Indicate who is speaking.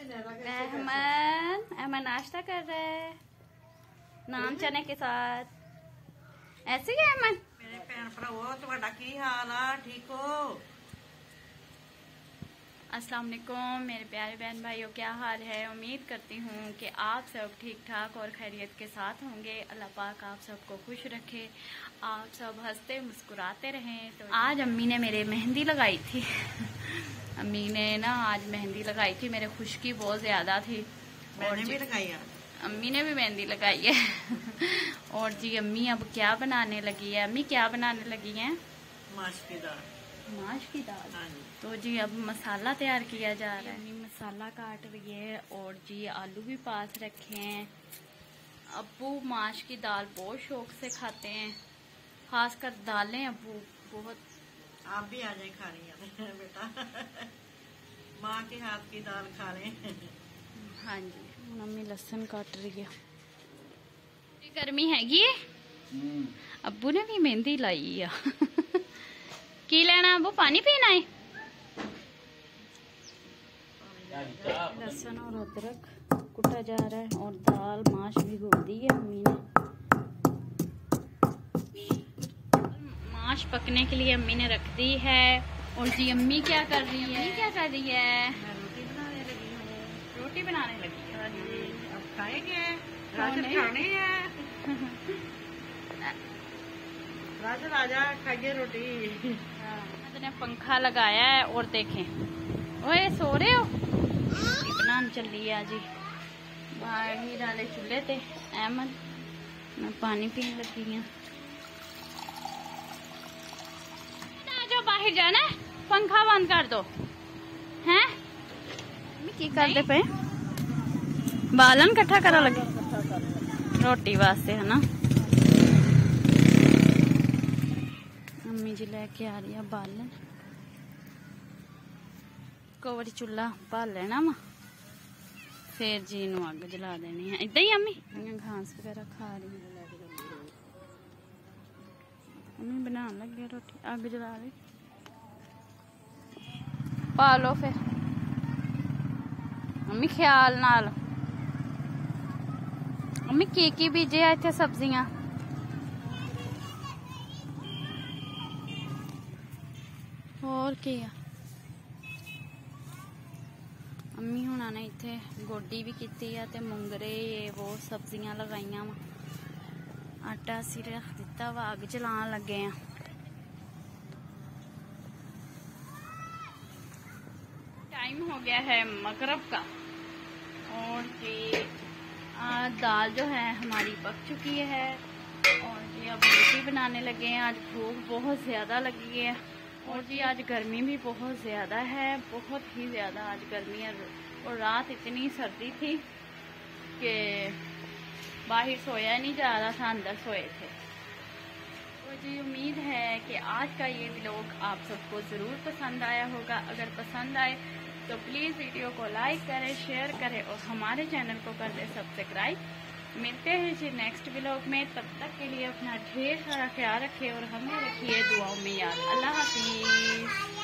Speaker 1: अहमद नाश्ता कर रहे हैं नान चने के साथ। ऐसे ही अहमद
Speaker 2: मेरे भैन भरावो तुहाडा की हाल आ? ठीक हो?
Speaker 1: अस्सलाम वालेकुम मेरे प्यारे बहन भाइयों, क्या हाल है? उम्मीद करती हूँ कि आप सब ठीक ठाक और खैरियत के साथ होंगे। अल्लाह पाक आप सबको खुश रखे, आप सब हंसते मुस्कुराते रहें। तो आज अम्मी ने मेरे मेहंदी लगाई थी अम्मी ने ना आज मेहंदी लगाई थी, मेरे खुशकी बहुत ज़्यादा थी।
Speaker 2: मैंने भी लगाई है।
Speaker 1: अम्मी ने भी मेहंदी लगाई है और जी अम्मी अब क्या बनाने लगी है? अम्मी क्या बनाने लगी हैं?
Speaker 2: माश की दाल।
Speaker 1: माश की दाल।
Speaker 2: हाँ जी।
Speaker 1: तो जी अब मसाला तैयार किया जा रहा है। अम्मी मसाला काट रही है और जी आलू भी पास रखे हैं। अब्बू माश की दाल बहुत शौक से खाते हैं, खासकर दालें अब्बू बहुत।
Speaker 2: आप भी आ जाए खानी है बेटा माँ के हाथ की दाल खा लें।
Speaker 1: हाँ जी मम्मी लहसुन काट रही है। गर्मी हैगी अब्बू ने भी मेहंदी लाई है की लेना अब्बू? पानी पीना है? लहसुन और अदरक कुटा जा रहा है और दाल माश भिगो दी है अम्मी ने। माश पकने के लिए अम्मी ने रख दी है। और जी अम्मी क्या कर रही है? क्या कर रही है?
Speaker 2: मैं रोटी बनाने लगी हूँ।
Speaker 1: रोटी बनाने लगी है।
Speaker 2: हाँ जी, अब खाएंगे। राजन खानी है राजन आजा खाइए रोटी।
Speaker 1: ने पंखा लगाया है और देखें ओए सो रहे हो? इतना चल रही है जी बाहर डाले चूल्हे थे। अहमद मैं पानी पीने लगी हूँ। जो बाहर जाना है पंखा बंद कर दो। हैं की करते पे बालन इकट्ठा करा लगे रोटी वास्ते है ना। अम्मी जी लेके आ रही है बालन। कोवरी चूल्हा भाल लेना वा फिर जी नू अग जला देनी है। इदा ही अम्मी घास वगैरह खा रही है। अम्मी बना लगे रोटी अग जला रही। पा लो फिर अम्मी ख्याल नाल। अम्मी की बीजे है इत्थे सब्जियां? और क्या अम्मी हुणा ने इत्थे गोडी भी की है ते मुंगरे ये वो सब्जियां लगाइया वा। आटा असी रख दिता वा अग जलान लगे हैं। टाइम हो गया है मगरिब का और जी दाल जो है हमारी पक चुकी है और जी अब रोटी बनाने लगे हैं। आज भूख बहुत ज़्यादा लगी है और जी आज गर्मी भी बहुत ज़्यादा है, बहुत ही ज़्यादा आज गर्मी है। और रात इतनी सर्दी थी कि बाहर सोया नहीं जा रहा था, अंदर सोए थे। तो जी उम्मीद है कि आज का ये व्लॉग आप सबको ज़रूर पसंद आया होगा। अगर पसंद आए तो प्लीज़ वीडियो को लाइक करें, शेयर करें और हमारे चैनल को कर दें सब्सक्राइब। मिलते हैं जी नेक्स्ट व्लॉग में, तब तक के लिए अपना ढेर सारा ख्याल रखें और हमें रखिए दुआओं में याद। अल्लाह हाफिज़।